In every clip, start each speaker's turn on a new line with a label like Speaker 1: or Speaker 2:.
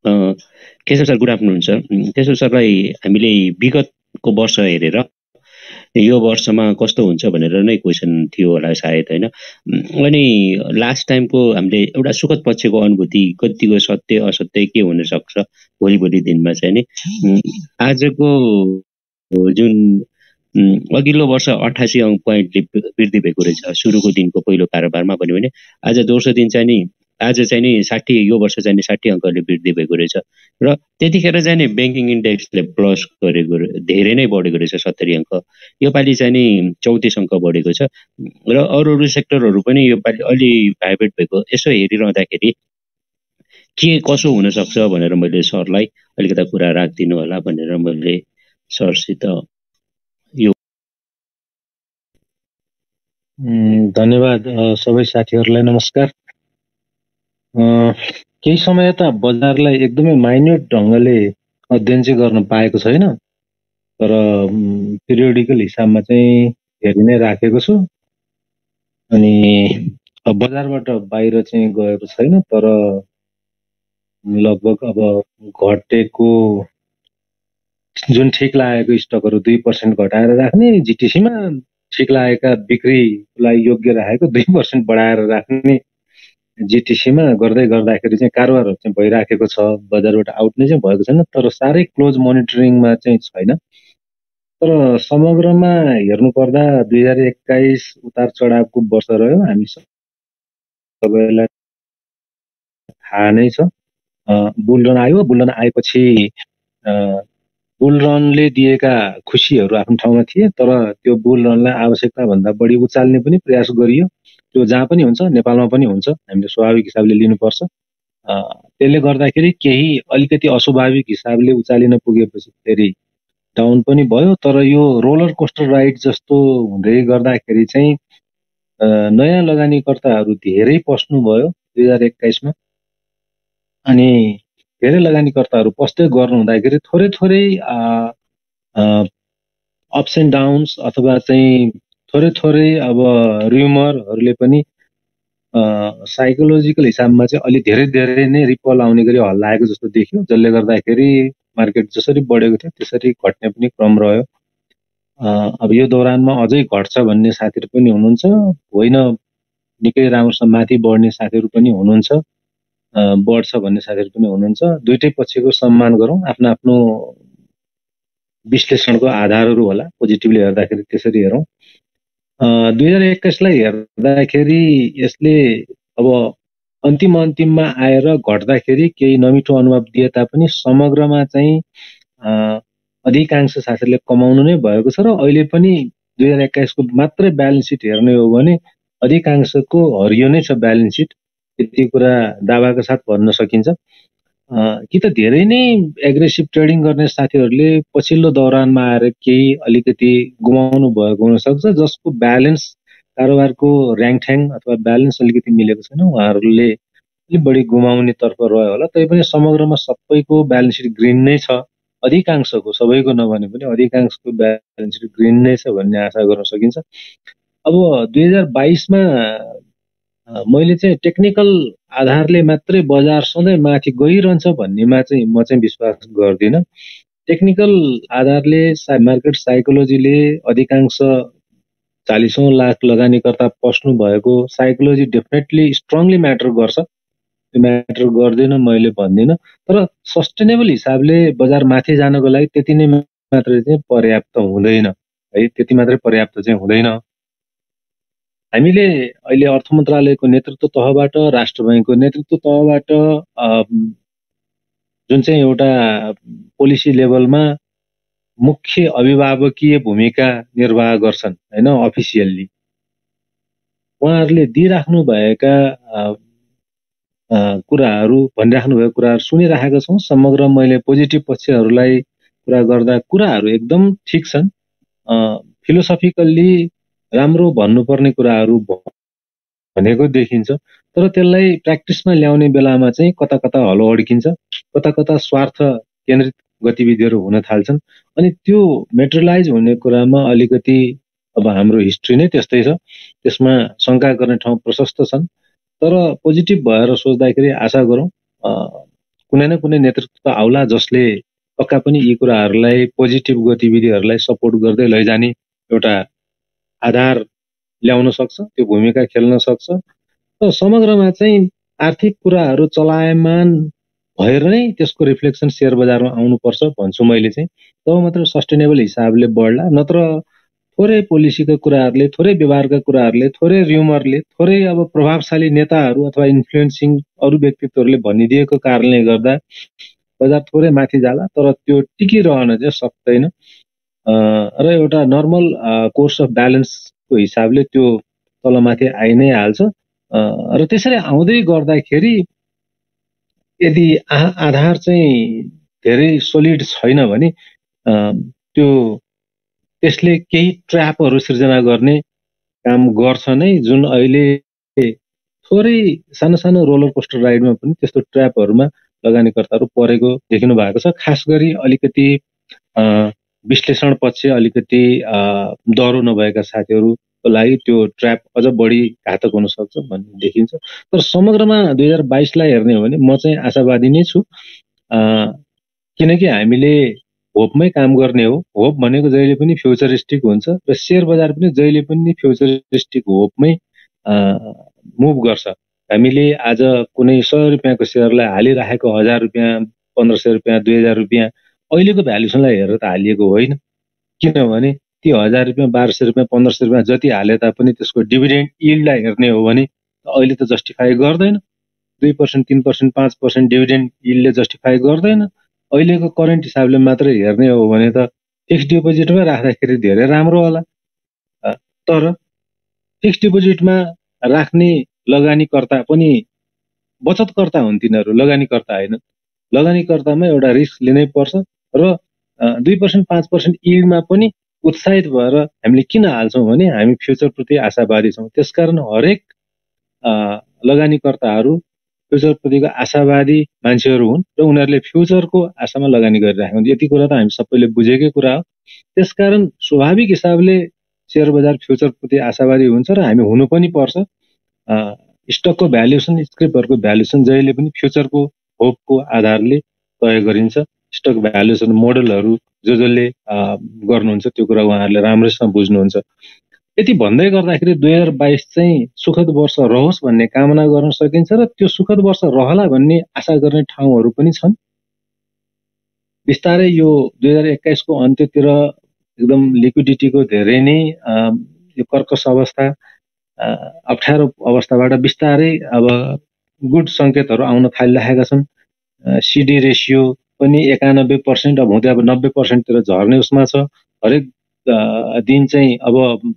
Speaker 1: Keshav sir good afternoon sir. Keshav सरलाई हामीले विगतको वर्ष हेरेर यो वर्षमा कस्तो हुन्छ भनेर नै क्वेसन थियो होला सायद हैन। अनि लास्ट टाइमको हामीले एउटा सुखद पक्षको अनुभूति कतिको सत्य असत्य के हुन सक्छ भोलि दिनमा चाहिँ नि आजको जुन अघिल्लो वर्ष 88 अङ्क पोइन्टले वृद्धि भएको रहेछ सुरुको दिनको पहिलो कारोबारमा भन्यो भने आज दोस्रो दिन चाहिँ नि आज चाहिँ नि 60 यो वर्ष चाहिँ नि 60 अङ्कले वृद्धि भएको रहेछ र त्यतिखेर चाहिँ नि बैंकिङ इन्डेक्सले प्लस गरेको धेरै नै बढेको रहेछ 70 अङ्क। योपालि चाहिँ नि 34 अङ्क बढेको छ र अरू सेक्टरहरू पनि योपालि अलि भाइब्रेट भएको यसो हेरिरहँदाखेरि के कसो हुन सक्छ भनेर मैले सरलाई अलिकता कुरा राखिदिनु होला भनेर मैले सरसित यो
Speaker 2: धन्यवाद सबै साथीहरूलाई नमस्कार। केही समय त बजारलाई एकदमै माइन्युट ढङ्गले अध्ययन चाहिँ गर्न पाएको छैन, तर पिरियोडिकल हिसाबमा चाहिँ हेरि नै राखेको छु। अनि बजारबाट बाहिर चाहिँ गएको छैन, तर लगभग अब घटेको जुन ठिक लागेको स्टकहरू 2% घटाएर राख्ने, जिटिसीमा ठिक लागेका बिक्रीलाई योग्य राखेको 2% बढाएर राख्ने, जिटिसीमा गर्दै गर्दाखेरि चाहिँ कारोबारहरू चाहिँ भइराखेको छ, बजारबाट आउट नै चाहिँ भएको छैन, तर साह्रै क्लोज मोनिटरिङमा चाहिँ छैन। तर समग्रमा हेर्नुपर्दा 2021 उतार चढावको वर्ष रह्यो, हामी सबैलाई थाहा नै छ। बुलरन आयो, बुलरन आएपछि बुलरनले दिएका खुसीहरू आफ्नो ठाउँमा थिए, तर त्यो बुलरनलाई आवश्यकता भन्दा बढी उचाल्ने पनि प्रयास गरियो। त्यो जहाँ पनि हुन्छ, नेपालमा पनि हुन्छ, हामीले स्वाभाविक हिसाबले लिनुपर्छ। त्यसले गर्दाखेरि केही अलिकति अस्वाभाविक हिसाबले उचालिन पुगेपछि फेरि डाउन पनि भयो, तर यो रोलर कोस्टर राइड जस्तो हुँदै गर्दाखेरि चाहिँ नयाँ लगानीकर्ताहरू धेरै पस्नु भयो 2021 मा। अनि धेरै लगानीकर्ताहरू पस्दै गर्नु हुँदाखेरि थोरै थोरै अप्स एन्ड डाउन्स अथवा चाहिँ थोरै थोरै अब र्युमरहरूले पनि साइकोलोजिकल हिसाबमा चाहिँ अलि धेरै नै रिपल आउने गरी हल्ला आएको जस्तो देखियो, जसले गर्दाखेरि मार्केट जसरी बढेको थियो त्यसरी घट्ने पनि क्रम रह्यो। अब यो दौरानमा अझै घट्छ भन्ने साथीहरू पनि हुनुहुन्छ, होइन निकै राम्रोसँग माथि बढ्ने साथीहरू पनि हुनुहुन्छ, बढ्छ भन्ने साथीहरू पनि हुनुहुन्छ। दुईटै पक्षको सम्मान गरौँ, आफ्नो आफ्नो विश्लेषणको आधारहरू होला, पोजिटिभली हेर्दाखेरि त्यसरी हेरौँ। 2021 लाई हेर्दाखेरि यसले अब अन्तिममा आएर घट्दाखेरि केही नमिठो अनुभव दिए तापनि समग्रमा चाहिँ अधिकांश साथीहरूले कमाउनु नै भएको छ र अहिले पनि 2021 को मात्रै ब्यालेन्स सिट हेर्ने हो भने अधिकांशको हरियो नै छ ब्यालेन्स सिट, यति कुरा दावाका साथ भन्न सकिन्छ। कि त धेरै नै एग्रेसिभ ट्रेडिङ गर्ने साथीहरूले पछिल्लो दौरानमा आएर केही अलिकति गुमाउनु भएको हुनसक्छ, जसको ब्यालेन्स कारोबारको र्याङठ्याङ अथवा ब्यालेन्स अलिकति मिलेको छैन, उहाँहरूले अलिक बढी गुमाउने तर्फ रह्यो होला। तैपनि समग्रमा सबैको ब्यालेन्स सिट ग्रिन नै छ, अधिकांशको, सबैको नभने पनि अधिकांशको ब्यालेन्स सिट ग्रिन नै छ भन्ने आशा गर्न सकिन्छ। अब 2022 मा मैले चाहिँ टेक्निकल आधारले मात्रै बजार सधैँ माथि गइरहन्छ भन्नेमा चाहिँ म चाहिँ विश्वास गर्दिनँ। टेक्निकल आधारले मार्केट साइकोलोजीले अधिकांश 40औं लाख लगानीकर्ता पस्नु भएको साइकोलोजी डेफिनेटली स्ट्रङली म्याटर गर्छ, त्यो म्याटर गर्दैन मैले भन्दिनँ, तर सस्टेनेबल हिसाबले बजार माथि जानको लागि त्यति नै मात्रै चाहिँ पर्याप्त हुँदैन है, त्यति मात्रै पर्याप्त चाहिँ हुँदैन। हामीले अहिले अर्थ मन्त्रालयको नेतृत्व तहबाट, राष्ट्र बैंकको नेतृत्व तहबाट जुन चाहिँ एउटा पोलिसी लेभलमा मुख्य अभिभावकीय भूमिका निर्वाह गर्छन् हैन, अफिसियल्ली उहाँहरूले दिइराख्नु भएका कुराहरू, भनिराख्नु भएको कुराहरू सुनिराखेका छौँ। समग्र मैले पोजिटिभ पक्षहरूलाई कुरा गर्दा कुराहरू एकदम ठिक छन्, फिलोसफिकल्ली राम्रो भन्नुपर्ने कुराहरू भनेको देखिन्छ, तर त्यसलाई प्र्याक्टिसमा ल्याउने बेलामा चाहिँ कता कता हलो अड्किन्छ, कता कता स्वार्थ केन्द्रित गतिविधिहरू हुन थाल्छन्, अनि त्यो मेटेरियलाइज हुने कुरामा अलिकति अब हाम्रो हिस्ट्री नै त्यस्तै छ, त्यसमा शङ्का गर्ने ठाउँ प्रशस्त छन्। तर पोजिटिभ भएर सोच्दाखेरि आशा गरौँ कुनै न कुनै नेतृत्व आउला जसले पक्का पनि यी कुराहरूलाई पोजिटिभ गतिविधिहरूलाई सपोर्ट गर्दै लैजाने एउटा आधार ल्याउन सक्छ, त्यो भूमिका खेल्न सक्छ। र समग्रमा चाहिँ आर्थिक कुराहरू चलायमान भएर नै त्यसको रिफ्लेक्सन शेयर बजारमा आउनुपर्छ भन्छु मैले चाहिँ। तब मात्र सस्टेनेबल हिसाबले बढ्ला, नत्र थोरै पोलिसीका कुराहरूले, थोरै व्यवहारका कुराहरूले, थोरै र्युमरले, थोरै अब प्रभावशाली नेताहरू अथवा इन्फ्लुएन्सिङ अरू व्यक्तित्वहरूले भनिदिएको कारणले गर्दा बजार थोरै माथि जाला, तर त्यो टिकिरहन चाहिँ सक्दैन। र एउटा नर्मल कोर्स अफ ब्यालेन्सको हिसाबले त्यो तलमाथि आइ नै हाल्छ। र त्यसरी आउँदै गर्दाखेरि यदि आधार चाहिँ धेरै सोलिड छैन भने त्यसले केही ट्र्यापहरू सिर्जना गर्ने काम गर्छ नै, जुन अहिले थोरै सानो सानो रोलर कोस्टर राइडमा पनि त्यस्तो ट्र्यापहरूमा लगानीकर्ताहरू परेको देखिनु भएको छ। खास गरी अलिकति विश्लेषण पक्ष अलिकति डह्रो नभएका साथीहरूको लागि त्यो ट्र्याप अझ बढी घातक हुन सक्छ भन्ने देखिन्छ। तर समग्रमा 2022 लाई हेर्ने हो भने म चाहिँ आशावादी नै छु, किनकि हामीले होपमै काम गर्ने हो। होप भनेको जहिले पनि फ्युचरिस्टिक हुन्छ र शेयर बजार पनि जहिले पनि फ्युचरिस्टिक होपमै मुभ गर्छ। हामीले आज कुनै 100 रुपियाँको शेयरलाई हालिराखेको 1000 रुपियाँ, 1500 रुपियाँ, 2000 रुपियाँ अहिलेको भ्यालुएसनलाई हेरेर त हालिएको होइन, किनभने ती 1000 रुपियाँ, 1200 रुपियाँ, 1500 रुपियाँ जति हाले तापनि त्यसको डिभिडेन्ड यिल्डलाई हेर्ने हो भने अहिले त जस्टिफाई गर्दैन। 2%, 3%, 5% डिभिडेन्ड यिल्डले जस्टिफाई गर्दैन। अहिलेको करेन्ट हिसाबले मात्रै हेर्ने हो भने त फिक्स डिपोजिटमा राख्दाखेरि धेरै राम्रो होला। तर फिक्स डिपोजिटमा राख्ने लगानीकर्ता पनि बचतकर्ता हुन्, तिनीहरू लगानीकर्ता होइन। लगानीकर्तामा एउटा रिस्क लिनै पर्छ र 2%, 5% यिल्डमा पनि उत्साहित भएर हामीले किन हाल्छौँ भने हामी फ्युचरप्रति आशावादी छौँ। त्यसकारण हरेक लगानीकर्ताहरू फ्युचरप्रतिको आशावादी मान्छेहरू हुन् र उनीहरूले फ्युचरको आशामा लगानी गरिरहेका हुन्। यति कुरा त हामी सबैले बुझेकै कुरा हो। त्यसकारण स्वाभाविक हिसाबले शेयर बजार फ्युचरप्रति आशावादी हुन्छ र हामी हुनु पनि पर्छ। स्टकको भ्यालुएसन, स्क्रिपहरूको भ्यालुएसन जहिले पनि फ्युचरको होपको आधारले तय गरिन्छ। स्टक भ्यालुएसन मोडलहरू जसले गर्नुहुन्छ त्यो कुरा उहाँहरूले राम्रोसँग बुझ्नुहुन्छ। यति भन्दै गर्दाखेरि 2022 चाहिँ सुखद वर्ष रहोस् भन्ने कामना गर्न सकिन्छ र त्यो सुखद वर्ष रहला भन्ने आशा गर्ने ठाउँहरू पनि छन्। बिस्तारै यो 2021 को अन्त्यतिर एकदम लिक्विडिटीको धेरै नै यो कर्कश अवस्था, अप्ठ्यारो अवस्थाबाट बिस्तारै अब गुड सङ्केतहरू आउन थालिरहेका छन्। सिडी रेसियो पनि 91%, अब हुँदै अब 90% तिर झर्ने उसमा छ। हरेक दिन चाहिँ अब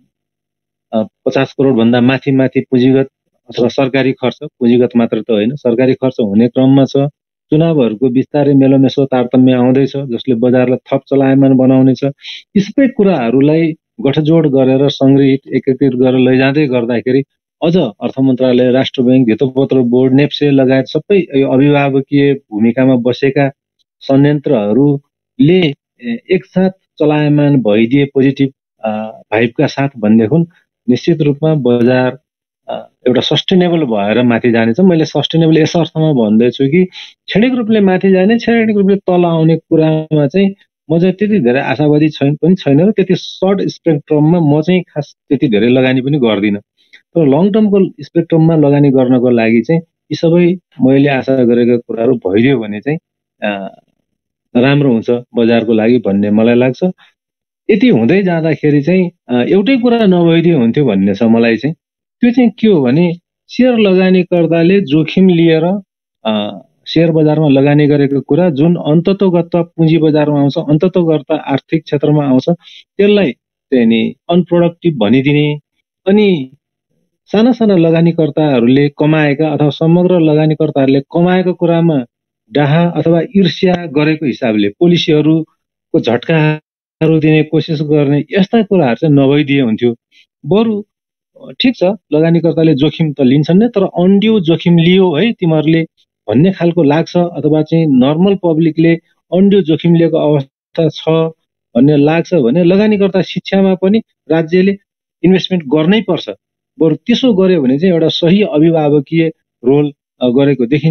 Speaker 2: 50 करोड भन्दा माथि पुँजीगत अथवा सरकारी खर्च, पुँजीगत मात्र त होइन, सरकारी खर्च हुने क्रममा छ। चुनावहरूको बिस्तारै मेलोमेसो तारतम्य आउँदैछ जसले बजारलाई थप चलायमान बनाउनेछ। यी सबै कुराहरूलाई गठजोड गरेर सङ्ग्रहित एकीकृत गरेर लैजाँदै गर्दाखेरि अझ अर्थ मन्त्रालय, राष्ट्र ब्याङ्क, धितोपत्र बोर्ड, नेप्से लगायत सबै अभिभावकीय भूमिकामा बसेका संयन्त्रहरूले एकसाथ चलायमान भइदिए पोजिटिभ भाइबका साथ भनेदेखि निश्चित रूपमा बजार एउटा सस्टेनेबल भएर माथि जानेछ। मैले सस्टेनेबल यस अर्थमा भन्दैछु कि क्षणिक रूपले माथि जाने, क्षणिक रूपले तल आउने कुरामा चाहिँ म चाहिँ त्यति धेरै आशावादी पनि छैन र त्यति सर्ट स्पेक्ट्रममा म चाहिँ खास त्यति धेरै लगानी पनि गर्दिनँ। तर लङ टर्मको स्पेक्ट्रममा लगानी गर्नको लागि चाहिँ यी सबै मैले आशा गरेका कुराहरू भइदियो भने चाहिँ राम्रो हुन्छ बजारको लागि भन्ने मलाई लाग्छ। यति हुँदै जाँदाखेरि चाहिँ एउटै कुरा नभइदियो हुन्थ्यो भन्ने छ मलाई चाहिँ। त्यो चाहिँ के हो भने शेयर लगानीकर्ताले जोखिम लिएर शेयर बजारमा लगानी गरेको कुरा जुन अन्ततोगत पुँजी बजारमा आउँछ, अन्ततोगत आर्थिक क्षेत्रमा आउँछ, त्यसलाई चाहिँ नि अनप्रोडक्टिभ भनिदिने अनि साना साना लगानीकर्ताहरूले कमाएका अथवा समग्र लगानीकर्ताहरूले कमाएको कुरामा डाहा अथवा ईर्ष्या गरेको हिसाबले पोलिसीहरूको झट्काहरू दिने कोसिस गर्ने यस्ता कुराहरू चाहिँ नभइदिए हुन्थ्यो। बरु ठिक छ, लगानीकर्ताले जोखिम त लिन्छन् नै, तर अनड्यू जोखिम लियो है तिमीहरूले भन्ने खालको लाग्छ, अथवा चाहिँ नर्मल पब्लिकले अनड्यू जोखिम लिएको अवस्था छ भन्ने लाग्छ भने लगानीकर्ता शिक्षामा पनि राज्यले इन्भेस्टमेन्ट गर्नै पर्छ। बरु त्यसो गर्यो भने चाहिँ एउटा सही अभिभावकीय रोल गरेको देखिन्छ।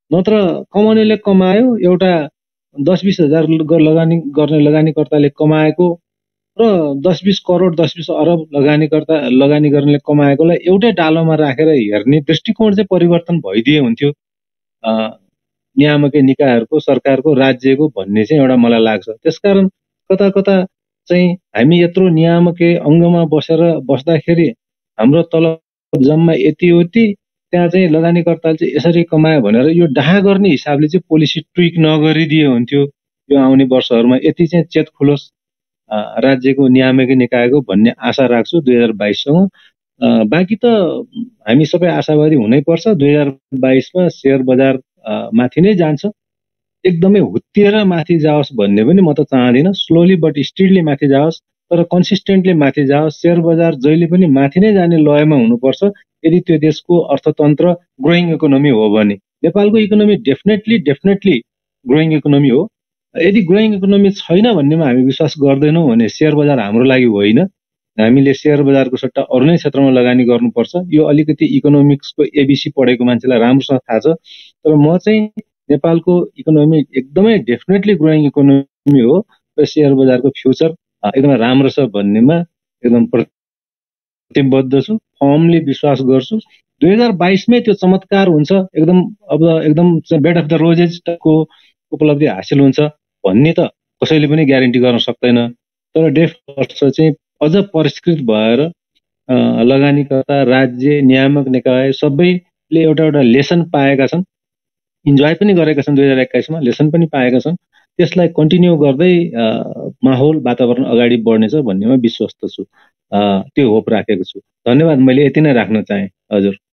Speaker 2: नत्र कमाउनेले कमायो, एउटा 10-20 हजार लगानी गर्ने लगानीकर्ताले कमाएको र 10-20 करोड 10-20 अरब लगानी गर्नेले कमाएकोलाई एउटै डालोमा राखेर हेर्ने दृष्टिकोण चाहिँ परिवर्तन भइदिए हुन्थ्यो नियामकीय निकायहरूको, सरकारको, राज्यको भन्ने चाहिँ एउटा मलाई लाग्छ। त्यसकारण कता कता चाहिँ हामी यत्रो नियामकीय अङ्गमा बस्दाखेरि हाम्रो तलब जम्मा यति उति, त्यहाँ चाहिँ लगानीकर्ताले चाहिँ यसरी कमायो भनेर यो डाहा गर्ने हिसाबले चाहिँ पोलिसी ट्विक नगरिदिए हुन्थ्यो यो आउने वर्षहरूमा। यति चाहिँ चेत खुलोस् राज्यको नियामकीय निकायको भन्ने आशा राख्छु 2022सँग। बाँकी त हामी सबै आशावादी हुनैपर्छ। 2022मा सेयर बजार माथि नै जान्छ, एकदमै हुत्तिएर माथि जाओस् भन्ने पनि म त चाहदिनँ। स्लोली बट स्टिडली माथि जाओस्, तर कन्सिस्टेन्टली माथि जाओस्। सेयर बजार जहिले पनि माथि नै जाने लयमा हुनुपर्छ यदि त्यो देशको अर्थतन्त्र ग्रोइङ इकोनोमी हो भने। नेपालको इकोनोमी डेफिनेटली ग्रोइङ इकोनोमी हो। यदि ग्रोइङ इकोनोमी छैन भन्नेमा हामी विश्वास गर्दैनौँ भने सेयर बजार हाम्रो लागि होइन। हामीले सेयर बजारको सट्टा अरू नै क्षेत्रमा लगानी गर्नुपर्छ। यो अलिकति इकोनोमिक्सको एबिसी पढेको मान्छेलाई राम्रोसँग थाहा छ। तर म चाहिँ नेपालको इकोनोमी एकदमै डेफिनेटली ग्रोइङ इकोनोमी हो र सेयर बजारको फ्युचर एकदमै राम्रो छ भन्नेमा एकदम प्रतिबद्ध छु, फर्मली विश्वास गर्छु। 2022मै त्यो चमत्कार हुन्छ, एकदम बेड अफ द रोजेसको उपलब्धि हासिल हुन्छ भन्ने त कसैले पनि ग्यारेन्टी गर्न सक्दैन। तर वर्ष चाहिँ अझ परिष्कृत भएर लगानीकर्ता, राज्य, नियामक निकाय सबैले एउटा लेसन पाएका छन्, इन्जोय पनि गरेका छन्। 2021मा लेसन पनि पाएका छन्। त्यसलाई कन्टिन्यू गर्दै माहौल वातावरण अगाडि बढ्नेछ भन्नेमा विश्वस्त छु। त्यो होप राखेको छु। धन्यवाद। मैले यति नै राख्न चाहे। हजुर।